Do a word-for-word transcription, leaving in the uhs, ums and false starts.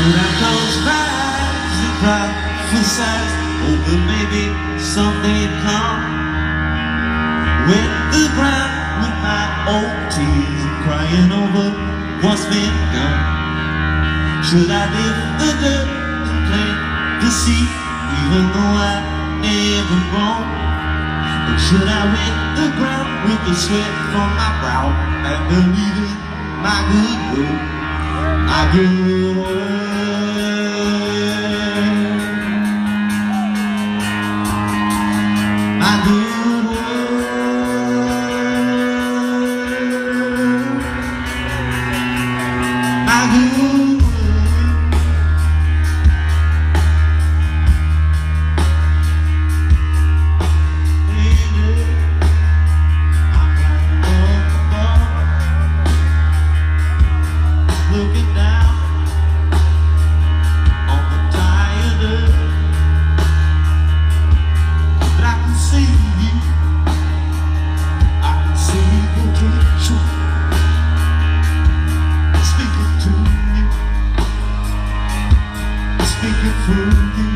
Should I close my eyes and cry for sighs, hoping maybe someday it'd come? Wet the ground with my old tears and crying over what's been done. Should I lift the dirt and plant the seed, even though I never grown? Or should I wet the ground with the sweat from my brow and believe in my good word, my good word? Looking down on the tired earth, but I can see you, I can see the truth speaking to me, speaking through you.